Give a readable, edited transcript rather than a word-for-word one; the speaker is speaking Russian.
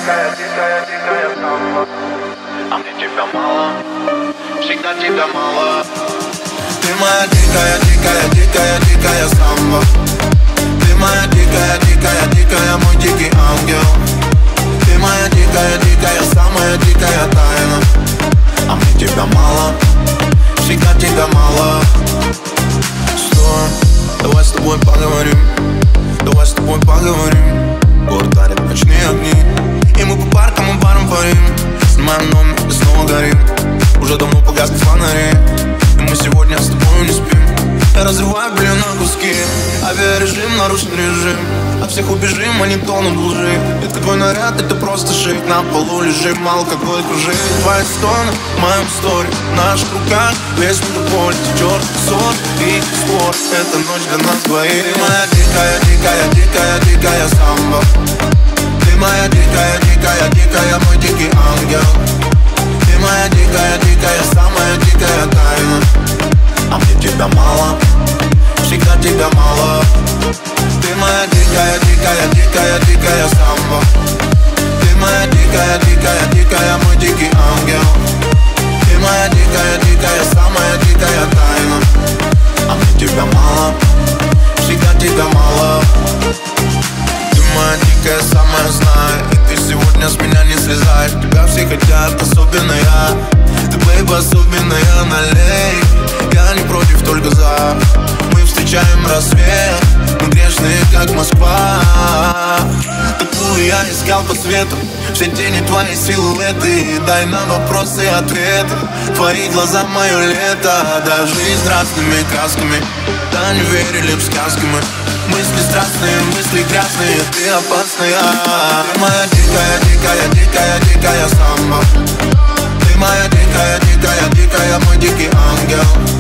дикая, дикая, дикая самба. А мне тебя мало, всегда тебя мало. Ты моя дикая, дикая, дикая, дикая самба. Ты моя дикая, дикая, дикая, мой дикий ангел. Ты моя дикая, дикая, самая дикая тайна. А мне тебя мало, всегда тебя мало. Стой, давай с тобой поговорим. Давай с тобой поговорим. Город дарит ночные огни, и мы по паркам и барам парим. Снимаем номер и снова горим. Уже давно погасли фонари, и мы сегодня с тобой не спим. Я разрываю белье на куски, авиарежим, нарушен режим. От всех убежим, а не тонут в лжи. Это твой наряд, это просто шик. На полу лежим, алкоголь кружит. Твои стоны в моем сторе, в наших руках весь метрополь. Черный сон и спор, эта ночь для нас двоих. Ты моя дикая, дикая, дикая, дикая самба. Ты моя дикая, дикая, дикая, мой дикий ангел. Ты моя дикая, дикая, самая дикая тайна. А мне тебя мало, всегда тебя мало. Ты моя дикая, дикая, дикая, дикая самба. Ты моя дикая, дикая, дикая, мой дикий ангел. Ты моя дикая, дикая, самая дикая тайна. А мне тебя мало, всегда тебя мало. Ты моя дикая, самая знай. И ты сегодня с меня не слезай. Тебя все хотят, особенно я. Ты, бейб, особенная, налей. Я не против, только за. Мы встречаем рассвет, мы грешные, как Москва. Такую я искал по свету, все тени твои силуэты. Дай нам вопросы и ответы. Твои глаза мое лето. Да, жизнь разными красками. Да, не верили в сказки мы. Мысли страстные, мысли грязные. Ты опасная. Ты моя дикая, дикая, дикая, дикая самба. Ты моя дикая, дикая, дикая, мой дикий ангел.